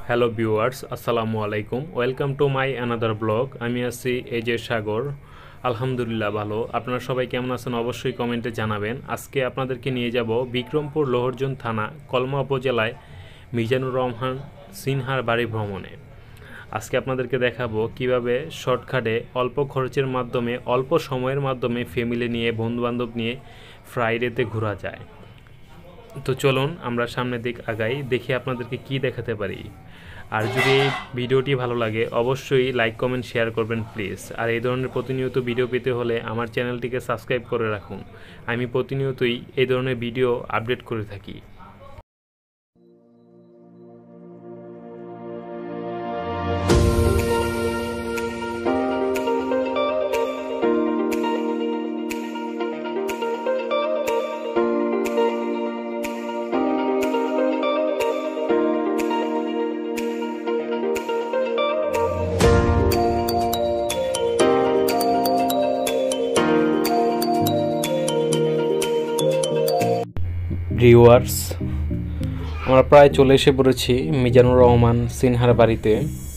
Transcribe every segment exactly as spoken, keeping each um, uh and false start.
Hello viewers, আসসালামু আলাইকুম। Welcome to my another blog. আমি আছি এই যে সাগর। আলহামদুলিল্লাহ ভালো। আপনারা সবাই কেমন আছেন অবশ্যই কমেন্টে জানাবেন। আজকে আপনাদেরকে নিয়ে যাব বিক্রমপুর লোহরজন থানা কলমা উপজেলায় মিজানুর রহমান সিনহার বাড়ি ভ্রমণে। আজকে আপনাদেরকে দেখাবো কিভাবে শর্টকাটে অল্প খরচের মাধ্যমে অল্প সময়ের মাধ্যমে ফ্যামিলি নিয়ে বন্ধুবান্ধব নিয়ে ফ্রাইডেতে ঘোরা যায়। তো চলুন আমরা সামনের দিক আগাই, দেখি আপনাদেরকে কি দেখাতে পারি। আর যদি এই ভিডিওটি ভালো লাগে অবশ্যই লাইক কমেন্ট শেয়ার করবেন প্লিজ। আর এই ধরনের প্রতিনিয়ত ভিডিও পেতে হলে আমার চ্যানেলটিকে সাবস্ক্রাইব করে রাখুন। আমি প্রতিনিয়তই এই ধরনের ভিডিও আপডেট করে থাকি। ভিউয়ার্স, আমরা প্রায় চলে এসে পড়েছি মিজানুর রহমান সিনহার বাড়িতে।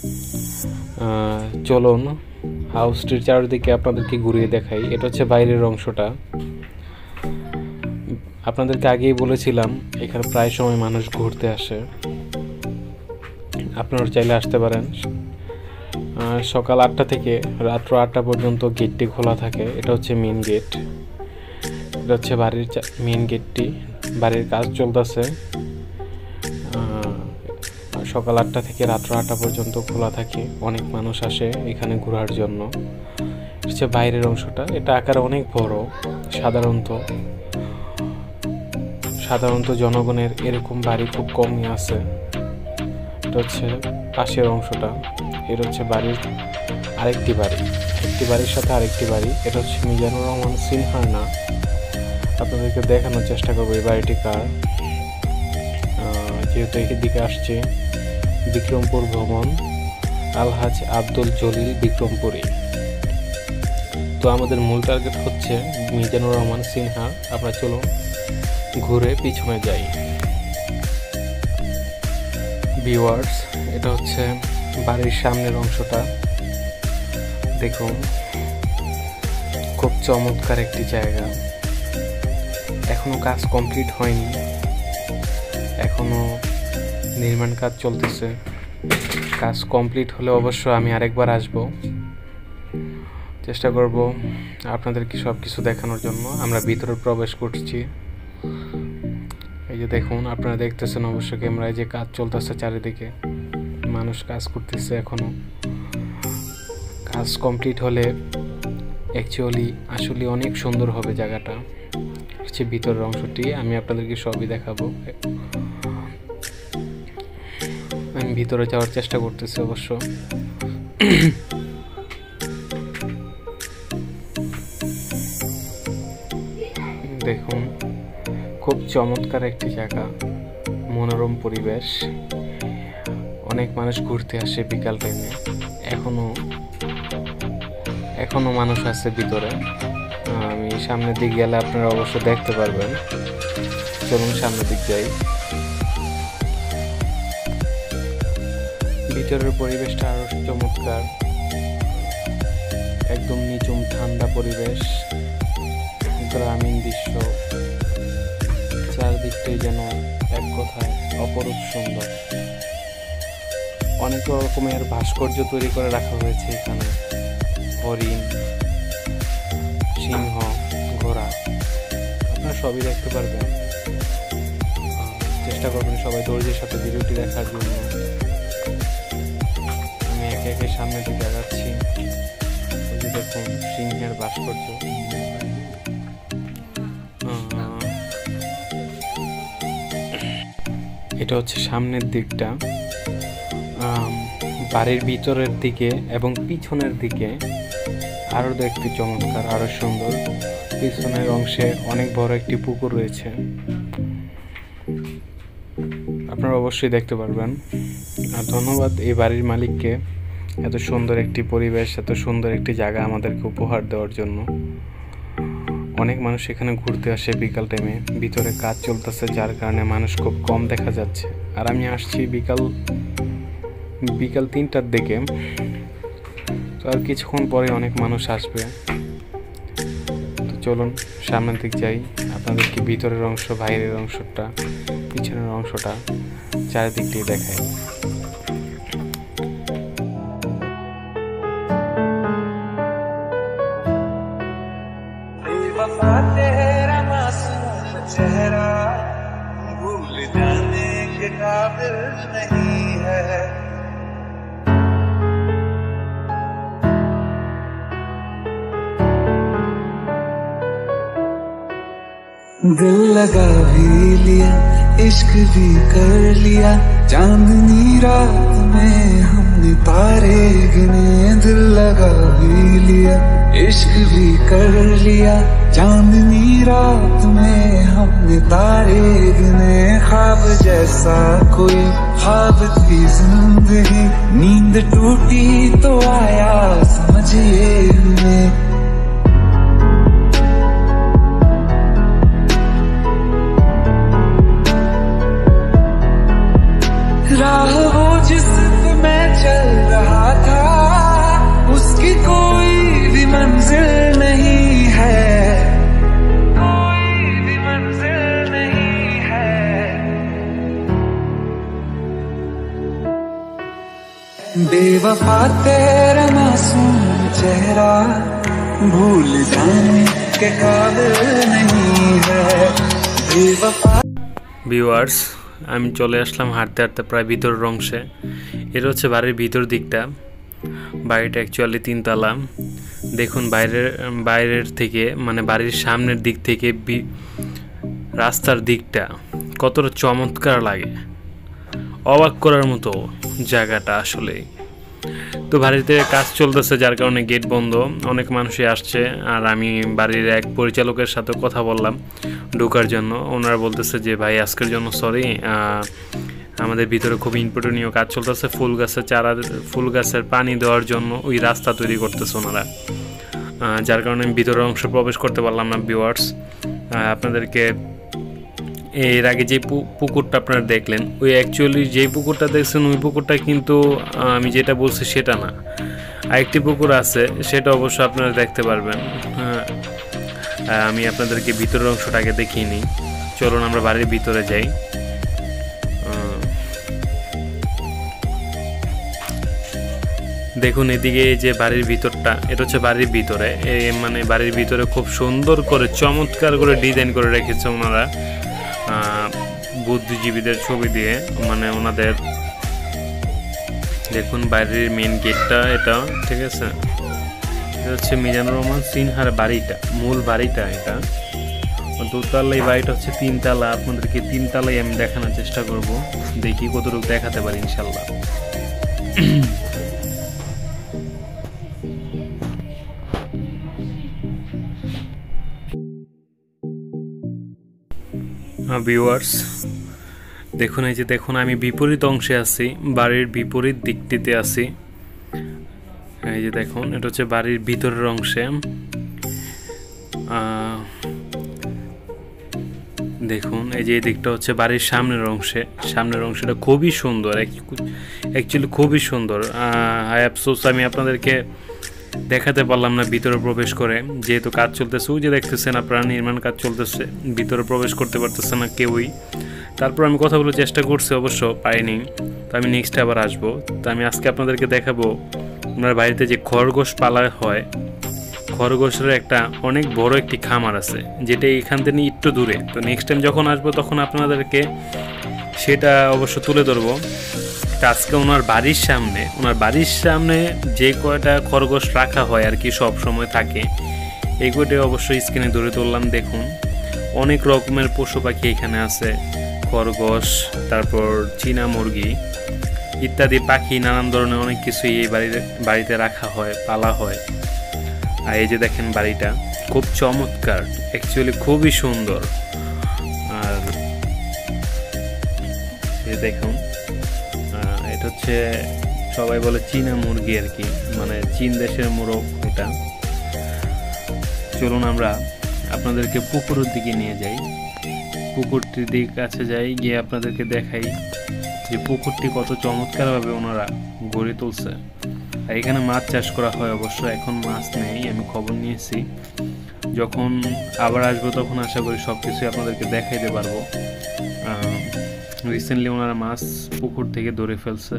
চলুন হাউসটির চারিদিকে আপনাদেরকে ঘুরিয়ে দেখাই। এটা হচ্ছে বাইরের অংশটা। আপনাদেরকে আগেই বলেছিলাম এখানে প্রায় সময় মানুষ ঘুরতে আসে, আপনারা চাইলে আসতে পারেন। সকাল আটটা থেকে রাত্র আটটা পর্যন্ত গেটটি খোলা থাকে। এটা হচ্ছে মেন গেট। এটা হচ্ছে বাড়ির মেন গেটটি। বাড়ির কাজ চলতেছে। সকাল আটটা থেকে রাত্র আটটা পর্যন্ত খোলা থাকে। অনেক মানুষ আসে এখানে ঘোরার জন্য। হচ্ছে বাইরের অংশটা। এটা আকারে অনেক বড়। সাধারণত সাধারণত জনগণের এরকম বাড়ি খুব কমই আছে। এটা হচ্ছে পাশের অংশটা। এটা হচ্ছে বাড়ির আরেকটি বাড়ি, একটি বাড়ির সাথে আরেকটি বাড়ি। এটা হচ্ছে মিজানুর রহমান সিনহার না। আপনাদেরকে দেখানোর চেষ্টা করবো এই বাড়িটি কার। যেহেতু এদিকে আসছে বিক্রমপুর ভ্রমণ, আলহাজ আব্দুল জলিল বিক্রমপুরী। তো আমাদের মূল টার্গেট হচ্ছে মিজানুর রহমান সিনহা। আমরা চলো ঘুরে পিছনে যাই। ভিউয়ার্স, এটা হচ্ছে বাড়ির সামনের অংশটা। দেখুন খুব চমৎকার একটি জায়গা। এখনো কাজ কমপ্লিট হয়নি, এখনো নির্মাণ কাজ চলতেছে। কাজ কমপ্লিট হলে অবশ্য আমি আরেকবার আসব, চেষ্টা করব আপনাদেরকে সব কিছু দেখানোর জন্য। আমরা ভিতরে প্রবেশ করছি। এই যে দেখুন, আপনারা দেখতেছেন অবশ্য ক্যামেরায় যে কাজ চলতেছে চারিদিকে, মানুষ কাজ করতেছে। এখনো কাজ কমপ্লিট হলে অ্যাকচুয়ালি আসলে অনেক সুন্দর হবে জায়গাটা। হচ্ছে ভিতরের অংশটি। আমি আপনাদেরকে সবই দেখাবো। আমি ভিতরে যাওয়ার চেষ্টা করতেছি অবশ্য। দেখুন খুব চমৎকার একটি জায়গা, মনোরম পরিবেশ। অনেক মানুষ ঘুরতে আসে বিকাল টাইমে। এখনো এখনো মানুষ আছে ভিতরে। আমি সামনের দিক গেলে আপনারা অবশ্য দেখতে পারবেন। চলুন সামনের দিক যাই। ভিতরের পরিবেশটা আরো চমৎকার। একদম নিঝুম ঠান্ডা পরিবেশ, গ্রামীণ দৃশ্য। চারদিকটাই যেন এক কথায় অপরূপ সুন্দর। অনেক রকমের ভাস্কর্য তৈরি করে রাখা হয়েছে এখানে। হরিণ, সিংহ, ঘোড়া, আপনারা সবই দেখতে পারবেন। চেষ্টা করবেন সবাই ধৈর্যের সাথে ভিডিওটি দেখার জন্য। আমি একে একে সামনের দিকে আগাচ্ছি। এই যে দেখুন সিংহের ভাস্কর্য। এটা হচ্ছে সামনের দিকটা। বাড়ির ভিতরের দিকে এবং পিছনের দিকে আরো দেখতে চমৎকার, আরো সুন্দর। পিছনের অংশে অনেক বড় একটি পুকুর রয়েছে, আপনারা অবশ্যই দেখতে পারবেন। আর ধন্যবাদ এই বাড়ির মালিককে এত সুন্দর একটি পরিবেশ, এত সুন্দর একটি জায়গা আমাদেরকে উপহার দেওয়ার জন্য। অনেক মানুষ এখানে ঘুরতে আসে বিকাল টাইমে। ভিতরে কাজ চলতেছে যার কারণে মানুষ খুব কম দেখা যাচ্ছে। আর আমি আসছি বিকাল বিকাল তিনটার দিকে। তো আর কিছুক্ষণ পরে অনেক মানুষ আসবে। তো চলুন সামনের দিক যাই, আপনাদেরকে ভিতরের অংশ, বাইরের অংশটা, পিছনের অংশটা চারিদিক দিয়ে দেখাই। तेरा मासूम चेहरा भूल जाने के काबिल नहीं है। दिल लगा भी लिया, इश्क भी कर लिया, चांदनी रात में हमने तारे गिने। दिल लगा भी लिया, इश्क भी कर लिया, चांदनी रात में हमने तारे गिने। ख्वाब जैसा कोई ख्वाब थी जिंदगी, नींद टूटी तो आया समझिए हमें। राह वो जिस पे मैं चल रहा था, उसकी कोई भी मंजिल नहीं है, कोई भी मंजिल नहीं है। बेवफा तेरा मासूम चेहरा भूल जाने के काबिल नहीं है। बेवफा ভিউয়ার্স, আমি চলে আসলাম হাঁটতে হাঁটতে প্রায় ভিতরের অংশে। এটা হচ্ছে বাড়ির ভিতর দিকটা। বাড়িটা অ্যাকচুয়ালি তিনতলা। দেখুন বাইরের বাইরের থেকে মানে বাড়ির সামনের দিক থেকে রাস্তার দিকটা কতটা চমৎকার লাগে, অবাক করার মতো জায়গাটা আসলে। তো বাড়িতে কাজ চলতেছে, যার কারণে গেট বন্ধ, অনেক মানুষই আসছে। আর আমি বাড়ির এক পরিচালকের সাথে কথা বললাম ঢোকার জন্য। ওনারা বলতেছে যে ভাই আজকের জন্য সরি, আমাদের ভিতরে খুব ইম্পর্টেন্টীয় কাজ চলতেছে, ফুল গাছের চারা, ফুল গাছের পানি দেওয়ার জন্য ওই রাস্তা তৈরি করতেছে ওনারা, যার কারণে আমি ভিতরের অংশ প্রবেশ করতে পারলাম না। ভিউয়ার্স, আপনাদেরকে এর আগে যে পুকুরটা আপনারা দেখলেন, ওই অ্যাকচুয়ালি যেই পুকুরটা দেখছেন ওই পুকুরটা কিন্তু আমি যেটা বলছি সেটা না, আরেকটি পুকুর আছে, সেটা অবশ্য আপনারা দেখতে পারবেন। আমি আপনাদেরকে ভিতরের অংশটাকে দেখিয়ে নিই। চলুন আমরা বাড়ির ভিতরে যাই। দেখুন এদিকে যে বাড়ির ভিতরটা, এটা হচ্ছে বাড়ির ভিতরে, মানে বাড়ির ভিতরে খুব সুন্দর করে চমৎকার করে ডিজাইন করে রেখেছে ওনারা, বুদ্ধিজীবীদের ছবি দিয়ে, মানে ওনাদের। দেখুন বাইরের মেন গেটটা এটা, ঠিক আছে, এটা হচ্ছে মিজানুর রহমান সিনহার বাড়িটা, মূল বাড়িটা এটা। দোতলা, এই বাড়িটা হচ্ছে তিনতলা। আপনাদেরকে তিনতলাই আমি দেখানোর চেষ্টা করব, দেখি কতটুকু দেখাতে পারি ইনশাল্লাহ। ভিউয়ার্স দেখুন, এই যে দেখুন আমি বিপরীত অংশে আছি, বাড়ির বিপরীত দিকটিতে আছি। এই যে দেখুন এটা হচ্ছে বাড়ির ভিতরের অংশে। দেখুন এই যে এই দিকটা হচ্ছে বাড়ির সামনের অংশে। সামনের অংশটা খুবই সুন্দর, অ্যাকচুয়ালি খুবই সুন্দর। আই আফসোস আমি আপনাদেরকে দেখাতে পারলাম না ভিতরে প্রবেশ করে, যেহেতু কাজ চলতেছে। ওই যে দেখতেছেন আপনারা, নির্মাণ কাজ চলতেছে, ভিতরে প্রবেশ করতে পারতেছে না কেউই। তারপর আমি কথা বলে চেষ্টা করছি, অবশ্য পাইনি। তো আমি নেক্সট আবার আসবো। তো আমি আজকে আপনাদেরকে দেখাবো আপনার বাড়িতে যে খরগোশ পালা হয়, খরগোশের একটা অনেক বড় একটি খামার আছে, যেটা এখান থেকে একটু দূরে। তো নেক্সট টাইম যখন আসবো তখন আপনাদেরকে সেটা অবশ্য তুলে ধরবো। আজকে ওনার বাড়ির সামনে, ওনার বাড়ির সামনে যে কয়টা খরগোশ রাখা হয় আর কি, সব সময় থাকে, এই কয়টা অবশ্যই স্ক্রিনে ধরে তুললাম। দেখুন অনেক রকমের পশু পাখি এখানে আছে, খরগোশ, তারপর চীনা মুরগি ইত্যাদি পাখি, নানান ধরনের অনেক কিছুই এই বাড়িতে বাড়িতে রাখা হয়, পালা হয়। আর এই যে দেখেন বাড়িটা খুব চমৎকার, অ্যাকচুয়ালি খুবই সুন্দর। আর এই দেখুন এটা হচ্ছে সবাই বলে চীনা মুরগি আর কি, মানে চীন দেশের মোরগ এটা। চলুন আমরা আপনাদেরকে পুকুরের দিকে নিয়ে যাই, পুকুরটির দিকে কাছে যাই, গিয়ে আপনাদেরকে দেখাই যে পুকুরটি কত চমৎকারভাবে ওনারা গড়ে তুলছে। আর এখানে মাছ চাষ করা হয়, অবশ্য এখন মাছ নেই, আমি খবর নিয়েছি। যখন আবার আসবো তখন আশা করি সব কিছুই আপনাদেরকে দেখাইতে পারবো। রিসেন্টলি ওনারা মাছ পুকুর থেকে ধরে ফেলছে।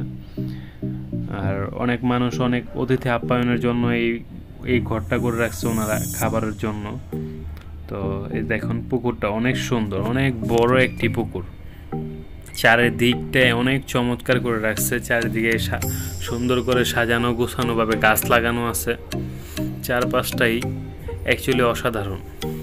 আর অনেক মানুষ অনেক অতিথি আপ্যায়নের জন্য এই এই ঘরটা করে রাখছে ওনারা খাবারের জন্য। তো এই দেখুন পুকুরটা অনেক সুন্দর, অনেক বড় একটি পুকুর, চারিদিকটায় অনেক চমৎকার করে রাখছে। চারিদিকে সুন্দর করে সাজানো গোছানোভাবে গাছ লাগানো আছে, চারপাশটাই অ্যাকচুয়ালি অসাধারণ।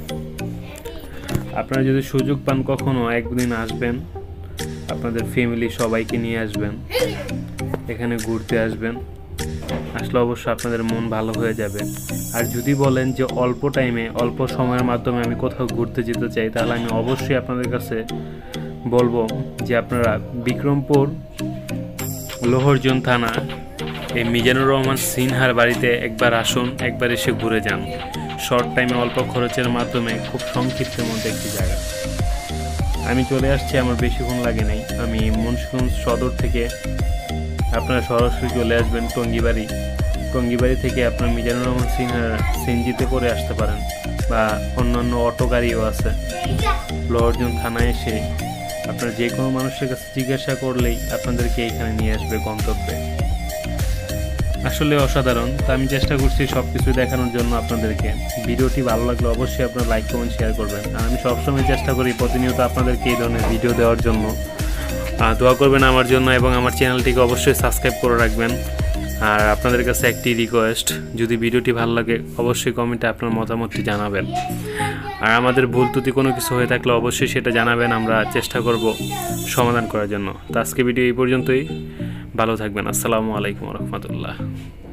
আপনারা যদি সুযোগ পান কখনো একদিন আসবেন, আপনাদের ফ্যামিলি সবাইকে নিয়ে আসবেন, এখানে ঘুরতে আসবেন, আসলে অবশ্য আপনাদের মন ভালো হয়ে যাবে। আর যদি বলেন যে অল্প টাইমে অল্প সময়ের মাধ্যমে আমি কোথাও ঘুরতে যেতে চাই, তাহলে আমি অবশ্যই আপনাদের কাছে বলবো যে আপনারা বিক্রমপুর লোহরজন থানা এই মিজানুর রহমান সিনহার বাড়িতে একবার আসুন, একবার এসে ঘুরে যান। শর্ট টাইমে অল্প খরচের মাধ্যমে খুব সংক্ষিপ্তের মধ্যে একটি জায়গা। আমি চলে আসছি, আমার বেশিক্ষণ লাগে নাই। আমি মুন্সিগঞ্জ সদর থেকে আপনারা সরাসরি চলে আসবেন টঙ্গিবাড়ি। টঙ্গিবাড়ি থেকে আপনার মিজানুর রহমান সিনহার সিএনজিতে করে আসতে পারেন, বা অন্যান্য অটো গাড়িও আছে। লোহরজন থানায় এসে আপনার যে কোনো মানুষের কাছে জিজ্ঞাসা করলেই আপনাদেরকে এখানে নিয়ে আসবে গন্তব্যে। আসলে অসাধারণ। তো আমি চেষ্টা করছি সব কিছু দেখানোর জন্য আপনাদেরকে। ভিডিওটি ভালো লাগলে অবশ্যই আপনারা লাইক কমেন্ট শেয়ার করবেন। আর আমি সবসময় চেষ্টা করি প্রতিনিয়ত আপনাদেরকে এই ধরনের ভিডিও দেওয়ার জন্য। দোয়া করবেন আমার জন্য এবং আমার চ্যানেলটিকে অবশ্যই সাবস্ক্রাইব করে রাখবেন। আর আপনাদের কাছে একটি রিকোয়েস্ট, যদি ভিডিওটি ভালো লাগে অবশ্যই কমেন্টে আপনার মতামতটি জানাবেন। আর আমাদের ভুল ত্রুটি কোনো কিছু হয়ে থাকলে অবশ্যই সেটা জানাবেন, আমরা চেষ্টা করব সমাধান করার জন্য। তো আজকে ভিডিও এই পর্যন্তই, ভালো থাকবেন। আসসালামু আলাইকুম রহমতুল্লাহ।